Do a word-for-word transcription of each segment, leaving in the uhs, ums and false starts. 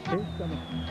esta noche.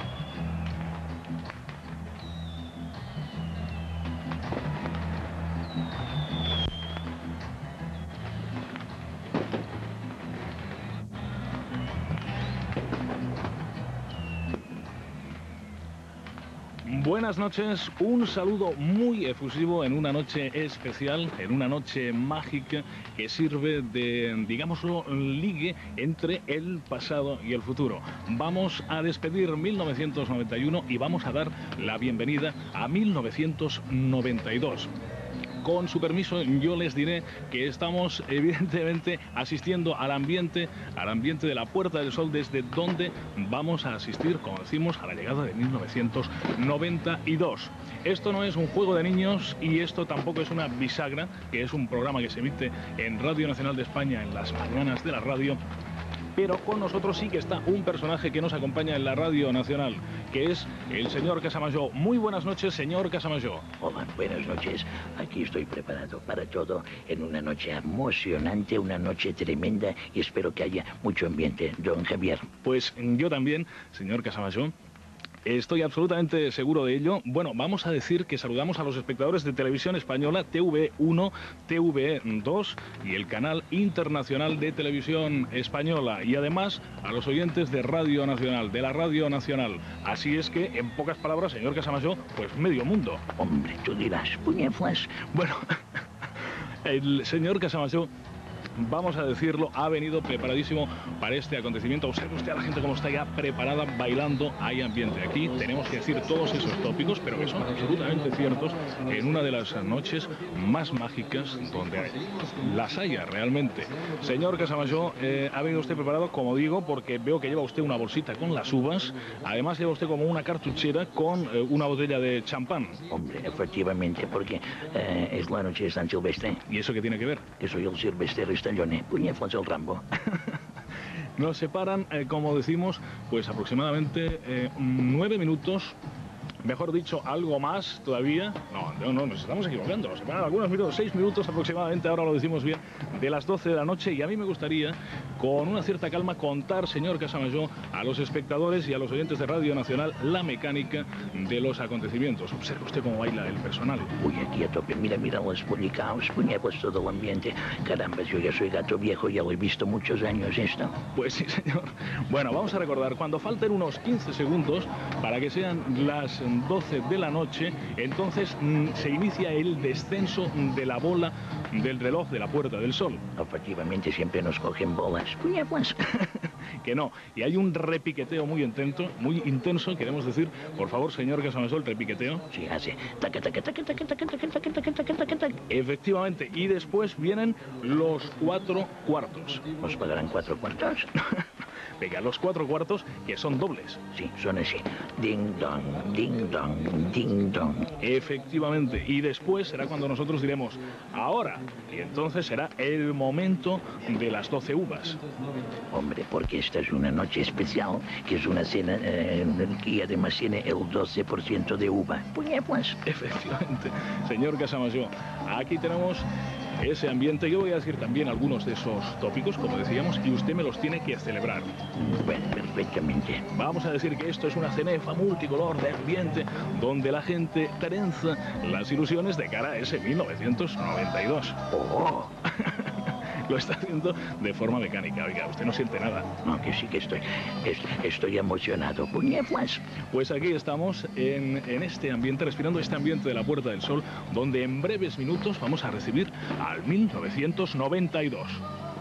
Buenas noches, un saludo muy efusivo en una noche especial, en una noche mágica que sirve de, digámoslo, ligue entre el pasado y el futuro. Vamos a despedir mil novecientos noventa y uno y vamos a dar la bienvenida a mil novecientos noventa y dos. Con su permiso, yo les diré que estamos evidentemente asistiendo al ambiente, al ambiente de la Puerta del Sol, desde donde vamos a asistir, como decimos, a la llegada de mil novecientos noventa y dos. Esto no es un juego de niños y esto tampoco es una bisagra, que es un programa que se emite en Radio Nacional de España en las mañanas de la radio. Pero con nosotros sí que está un personaje que nos acompaña en la Radio Nacional, que es el señor Casamayor. Muy buenas noches, señor Casamayor. Hola, buenas noches. Aquí estoy preparado para todo en una noche emocionante, una noche tremenda y espero que haya mucho ambiente, don Javier. Pues yo también, señor Casamayor. Estoy absolutamente seguro de ello. Bueno, vamos a decir que saludamos a los espectadores de Televisión Española, T V uno, T V dos y el canal internacional de Televisión Española. Y además a los oyentes de Radio Nacional, de la Radio Nacional. Así es que, en pocas palabras, señor Casamayor, pues medio mundo. Hombre, tú dirás, puñeflas. Bueno, el señor Casamayor, vamos a decirlo, ha venido preparadísimo para este acontecimiento. Observe usted a la gente como está ya preparada, bailando, hay ambiente. Aquí tenemos que decir todos esos tópicos, pero que son absolutamente ciertos, en una de las noches más mágicas donde las haya realmente. Señor Casamayor, eh, ha venido usted preparado, como digo, porque veo que lleva usted una bolsita con las uvas, además lleva usted como una cartuchera con eh, una botella de champán. Hombre, efectivamente, porque eh, es la noche de San Silvestre. ¿Y eso qué tiene que ver? Que soy el Silvestre Stallone, puñeflas el Rambo. Nos separan, eh, como decimos, pues aproximadamente eh, nueve minutos. Mejor dicho, algo más todavía. No, no, no, nos estamos equivocando. Nos separan algunos minutos, seis minutos aproximadamente, ahora lo decimos bien, de las doce de la noche. Y a mí me gustaría, con una cierta calma, contar, señor Casamayor, a los espectadores y a los oyentes de Radio Nacional la mecánica de los acontecimientos. Observe usted cómo baila el personal. Uy, aquí a tope, mira, mira los policaos, puñeflas todo el ambiente. Caramba, yo ya soy gato viejo, ya lo he visto muchos años esto. Pues sí, señor. Bueno, vamos a recordar, cuando falten unos quince segundos para que sean las doce de la noche, entonces mmm, se inicia el descenso de la bola del reloj de la Puerta del Sol. Efectivamente, siempre nos cogen bolas. Puñeflas. Que no, y hay un repiqueteo muy intenso, muy intenso, queremos decir, por favor, señor Casamayor, el repiqueteo. Sí, hace taca, taca, taca, taca, taca, taca, taca, taca, taca, taca, taca. Efectivamente, y después vienen los cuatro cuartos. ¿Nos pagarán cuatro cuartos? Venga, los cuatro cuartos, que son dobles. Sí, son así. Ding dong, ding dong, ding dong. Efectivamente, y después será cuando nosotros diremos ahora, y entonces será el momento de las doce uvas. Hombre, porque esta es una noche especial, que es una cena eh, que además tiene el doce por ciento de uva. Puñeflas. Efectivamente, señor Casamayor, aquí tenemos ese ambiente. Yo voy a decir también algunos de esos tópicos, como decíamos, y usted me los tiene que celebrar. Bueno, perfectamente. Vamos a decir que esto es una cenefa multicolor de ambiente donde la gente trenza las ilusiones de cara a ese mil novecientos noventa y dos. ¡Oh! Lo está haciendo de forma mecánica. Oiga, usted no siente nada. No, que sí que estoy, es, estoy emocionado. Puñeflas. Pues aquí estamos en, en este ambiente, respirando este ambiente de la Puerta del Sol, donde en breves minutos vamos a recibir al mil novecientos noventa y dos.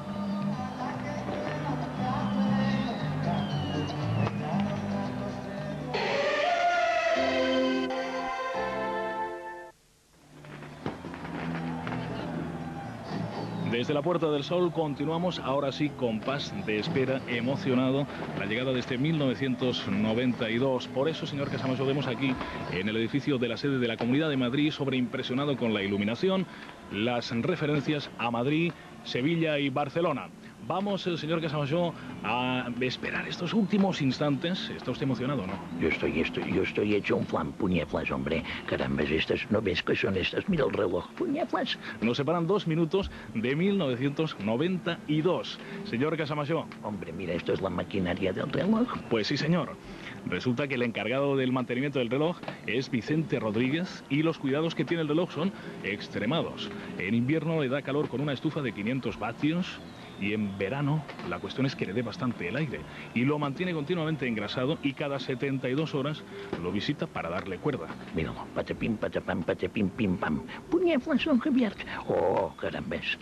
Desde la Puerta del Sol continuamos ahora sí con compás de espera, emocionado, la llegada de este mil novecientos noventa y dos. Por eso, señor Casamayor, vemos aquí en el edificio de la sede de la Comunidad de Madrid, sobreimpresionado con la iluminación, las referencias a Madrid, Sevilla y Barcelona. Vamos, el señor Casamayor, a esperar estos últimos instantes. ¿Está usted emocionado o no? Yo estoy, estoy, yo estoy hecho un flan, puñeflas, hombre. Caramba, estas, ¿no ves qué son estas? Mira el reloj, puñeflas. Nos separan dos minutos de mil novecientos noventa y dos. Señor Casamayor. Hombre, mira, esto es la maquinaria del reloj. Pues sí, señor. Resulta que el encargado del mantenimiento del reloj es Vicente Rodríguez y los cuidados que tiene el reloj son extremados. En invierno le da calor con una estufa de quinientos vatios y en verano la cuestión es que le dé bastante el aire y lo mantiene continuamente engrasado y cada setenta y dos horas lo visita para darle cuerda. Míralo, patapim, patapam, patapim, pim, pam. Puñeflas, don Javier. Oh, carambes.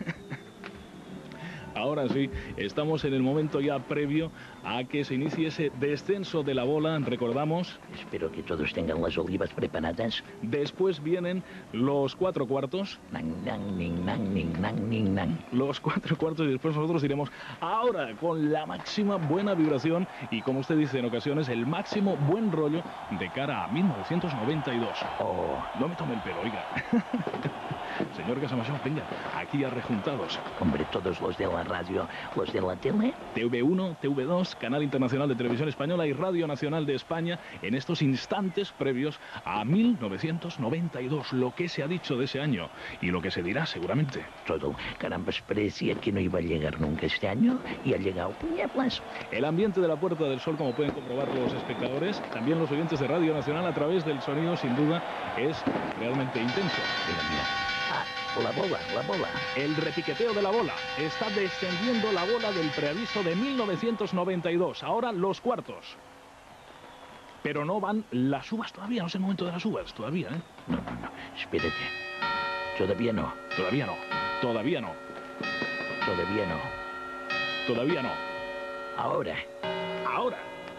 Ahora sí, estamos en el momento ya previo a que se inicie ese descenso de la bola, recordamos. Espero que todos tengan las olivas preparadas. Después vienen los cuatro cuartos. Nan, nan, ning, nan, ning, nan, ning, nan. Los cuatro cuartos y después nosotros iremos ahora con la máxima buena vibración y, como usted dice en ocasiones, el máximo buen rollo de cara a mil novecientos noventa y dos. Oh. No me tome el pelo, oiga. Señor Casamayor, venga, aquí arrejuntados. Hombre, todos los de la radio, los de la tele. T V uno, T V dos, Canal Internacional de Televisión Española y Radio Nacional de España en estos instantes previos a mil novecientos noventa y dos, lo que se ha dicho de ese año y lo que se dirá seguramente. Todo. Carambas, parecía que no iba a llegar nunca este año y ha llegado. Puñeflas. El ambiente de la Puerta del Sol, como pueden comprobar los espectadores, también los oyentes de Radio Nacional a través del sonido, sin duda, es realmente intenso. Mira, mira. La bola, la bola. El repiqueteo de la bola. Está descendiendo la bola del preaviso de mil novecientos noventa y dos. Ahora los cuartos. Pero no van las uvas todavía. No es el momento de las uvas todavía, ¿eh? No, no, no. Espérate. Todavía no. Todavía no. Todavía no. Todavía no. Todavía no. Ahora. Ahora.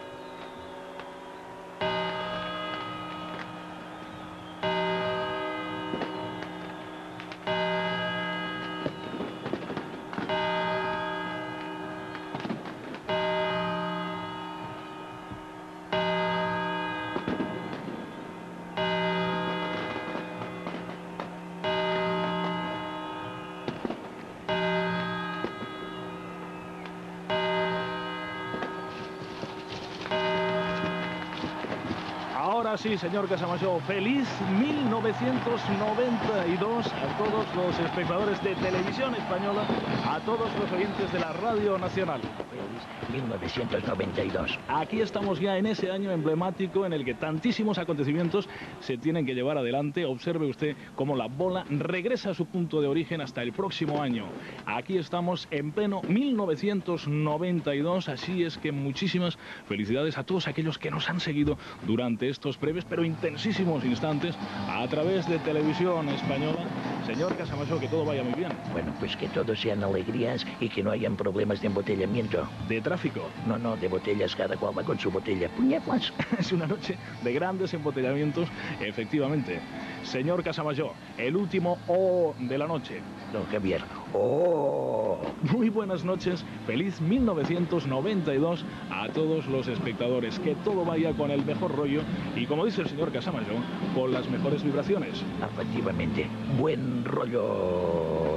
Ahora sí, señor Casamayor, feliz mil novecientos noventa y dos a todos los espectadores de Televisión Española, a todos los oyentes de la Radio Nacional. Feliz mil novecientos noventa y dos. Aquí estamos ya en ese año emblemático en el que tantísimos acontecimientos se tienen que llevar adelante. Observe usted cómo la bola regresa a su punto de origen hasta el próximo año. Aquí estamos en pleno mil novecientos noventa y dos, así es que muchísimas felicidades a todos aquellos que nos han seguido durante estos breves pero intensísimos instantes a través de Televisión Española. Señor Casamayor, que todo vaya muy bien. Bueno, pues que todos sean alegrías y que no hayan problemas de embotellamiento. De tráfico. No, no, de botellas, cada cual va con su botella. Puñeflas. Es una noche de grandes embotellamientos, efectivamente. Señor Casamayor, el último O de la noche. Don Javier. ¡Oh! Muy buenas noches, feliz mil novecientos noventa y dos a todos los espectadores. Que todo vaya con el mejor rollo y, como dice el señor Casamayor, con las mejores vibraciones. Efectivamente, buen rollo.